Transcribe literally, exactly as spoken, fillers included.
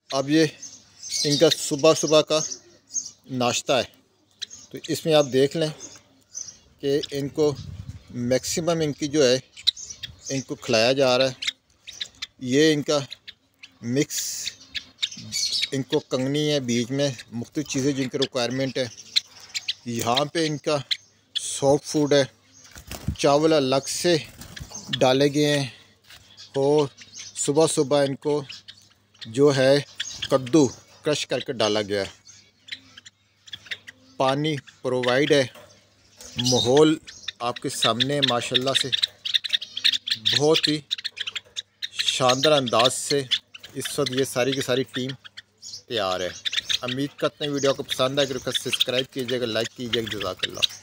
अब ये इनका सुबह सुबह का नाश्ता है। तो इसमें आप देख लें कि इनको मैक्सिमम इनकी जो है इनको खिलाया जा रहा है। ये इनका मिक्स इनको कंगनी है, बीच में मुख्तलिफ चीज़ें जिनकी रिक्वायरमेंट है। यहाँ पे इनका सॉफ्ट फूड है, चावल अलग से डाले गए हैं और सुबह सुबह इनको जो है कद्दू क्रश करके डाला गया है। पानी प्रोवाइड है। माहौल आपके सामने माशाल्लाह से बहुत ही शानदार अंदाज से इस वक्त ये सारी की सारी टीम तैयार है। उम्मीद करते हैं वीडियो को पसंद आए, अगर सब्सक्राइब कीजिएगा, लाइक कीजिएगा। जज़ाकल्लाह।